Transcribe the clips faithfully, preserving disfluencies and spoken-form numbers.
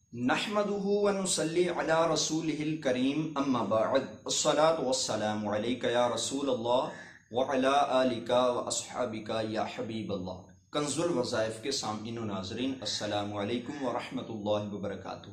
نحمدہ ونصلی علی رسولہ الکریم اما بعد الصلاۃ والسلام علیک یا رسول اللہ وعلی آلک واصحابک یا حبیب اللہ۔ کنز الوظائف کے سامعین و ناظرین، السلام علیکم ورحمۃ اللہ وبرکاتہ۔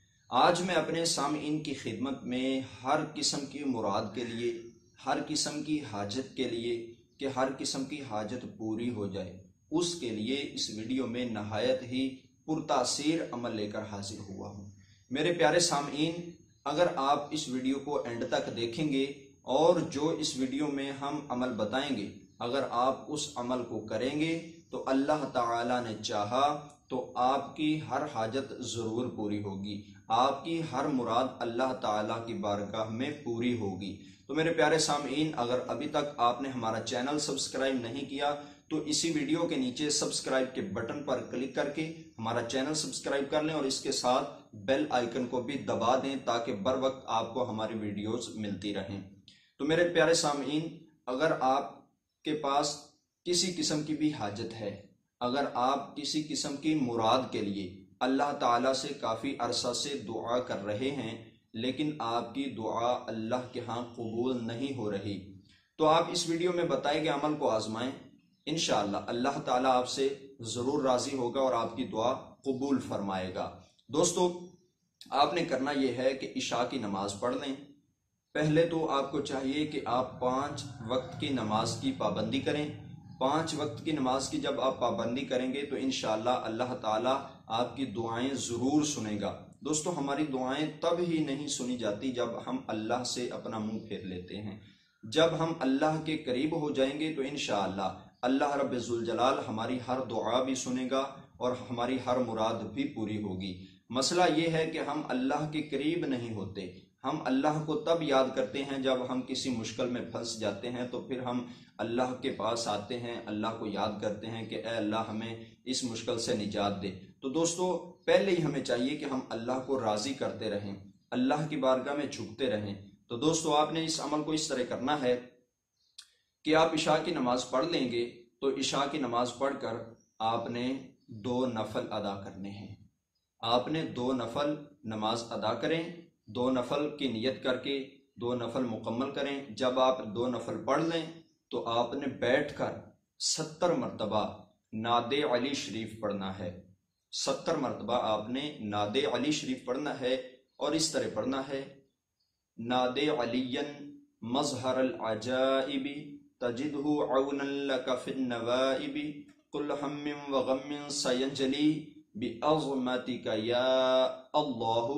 آج میں اپنے سامعین کی خدمت میں ہر قسم کی مراد کے لیے، ہر قسم کی حاجت کے لیے کہ ہر قسم کی حاجت پوری ہو جائے، اس کے لیے اس ویڈیو میں نہایت ہی پرتاثیر عمل لے کر حاضر ہوا ہوں۔ میرے پیارے سامعین، اگر آپ اس ویڈیو کو اینڈ تک دیکھیں گے اور جو اس ویڈیو میں ہم عمل بتائیں گے، اگر آپ اس عمل کو کریں گے تو اللہ تعالیٰ نے چاہا تو آپ کی ہر حاجت ضرور پوری ہوگی، آپ کی ہر مراد اللہ تعالیٰ کی بارگاہ میں پوری ہوگی۔ تو میرے پیارے سامعین، اگر ابھی تک آپ نے ہمارا چینل سبسکرائب نہیں کیا تو اسی ویڈیو کے نیچے سبسکرائب کے بٹن پر کلک کر کے ہمارا چینل سبسکرائب کر لیں اور اس کے ساتھ بیل آئیکن کو بھی دبا دیں تاکہ بر وقت آپ کو ہماری ویڈیوز ملتی رہیں۔ تو میرے پیارے سامعین، اگر آپ کے پاس کسی قسم کی بھی حاجت ہے، اگر آپ کسی قسم کی مراد کے لیے اللہ تعالیٰ سے کافی عرصہ سے دعا کر رہے ہیں لیکن آپ کی دعا اللہ کے ہاں قبول نہیں ہو رہی، تو آپ اس ویڈیو میں بتائے گئے عمل کو آزمائیں، انشاءاللہ اللہ تعالیٰ آپ سے ضرور راضی ہوگا اور آپ کی دعا قبول فرمائے گا۔ دوستو، آپ نے کرنا یہ ہے کہ عشاء کی نماز پڑھ لیں۔ پہلے تو آپ کو چاہیے کہ آپ پانچ وقت کی نماز کی پابندی کریں۔ پانچ وقت کی نماز کی جب آپ پابندی کریں گے تو انشاءاللہ اللہ تعالیٰ آپ کی دعائیں ضرور سنے گا۔ دوستو، ہماری دعائیں تب ہی نہیں سنی جاتی جب ہم اللہ سے اپنا منہ پھیر لیتے ہیں۔ جب ہم اللہ کے قریب ہو جائیں گے تو انشاءاللہ اللہ رب ذوالجلال ہماری ہر دعا بھی سنے گا اور ہماری ہر مراد بھی پوری ہوگی۔ مسئلہ یہ ہے کہ ہم اللہ کے قریب نہیں ہوتے۔ ہم اللہ کو تب یاد کرتے ہیں جب ہم کسی مشکل میں پھنس جاتے ہیں، تو پھر ہم اللہ کے پاس آتے ہیں، اللہ کو یاد کرتے ہیں کہ اے اللہ ہمیں اس مشکل سے نجات دے۔ تو دوستو، پہلے ہی ہمیں چاہیے کہ ہم اللہ کو راضی کرتے رہیں، اللہ کی بارگاہ میں جھکتے رہیں۔ تو دوستو، آپ نے اس عمل کو اس طرح کرنا ہے کہ آپ عشاء کی نماز پڑھ لیں گے تو عشاء کی نماز پڑھ کر آپ نے دو نفل ادا کرنے ہیں۔ آپ نے دو نفل نماز ادا کریں، دو نفل کی نیت کر کے دو نفل مکمل کریں۔ جب آپ دو نفل پڑھ لیں تو آپ نے بیٹھ کر ستر مرتبہ نعت علی شریف پڑھنا ہے۔ ستر مرتبہ آپ نے نعت علی شریف پڑھنا ہے اور اس طرح پڑھنا ہے: نعت علی مظہر العجائب تجدہ عونا لک فی النوائب کل ہم وغم سینجلی بعظمتک یا اللہ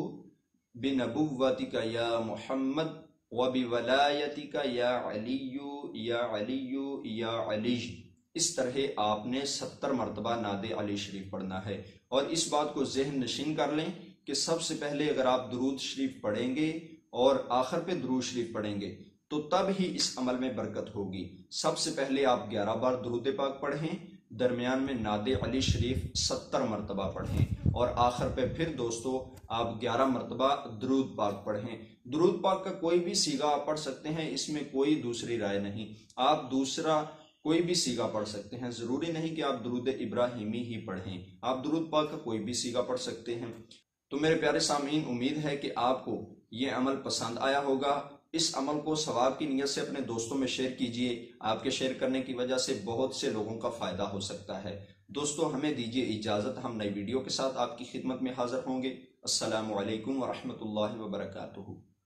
بنبوتک یا محمد وبولایتک یا علی یا علی یا علی۔ اس طرح آپ نے ستر مرتبہ نعت علی شریف پڑھنا ہے، اور اس بات کو ذہن نشین کر لیں کہ سب سے پہلے اگر آپ درود شریف پڑھیں گے اور آخر پہ درود شریف پڑھیں گے تو تب ہی اس عمل میں برکت ہوگی۔ سب سے پہلے آپ گیارہ بار درود پاک پڑھیں، درمیان میں نعت علی شریف ستر مرتبہ پڑھیں اور آخر پہ پھر دوستو آپ گیارہ مرتبہ درود پاک پڑھیں۔ درود پاک کا کوئی بھی سیغہ آپ پڑھ سکتے ہیں، اس میں کوئی دوسری رائے نہیں۔ آپ دوسرا کوئی بھی سیغہ پڑھ سکتے ہیں، ضروری نہیں کہ آپ درود ابراہیمی ہی پڑھیں، آپ درود پاک کا کوئی بھی سیغہ پڑھ سکتے ہیں۔ تو میرے پیارے سامعین، امید ہے کہ آپ کو یہ عمل پسند آیا ہوگا۔ اس عمل کو ثواب کی نیت سے اپنے دوستوں میں شیئر کیجئے، آپ کے شیئر کرنے کی وجہ سے بہت سے لوگوں کا فائدہ ہو سکتا ہے۔ دوستو، ہمیں دیجئے اجازت، ہم نئی ویڈیو کے ساتھ آپ کی خدمت میں حاضر ہوں گے۔ السلام علیکم ورحمۃ اللہ وبرکاتہ۔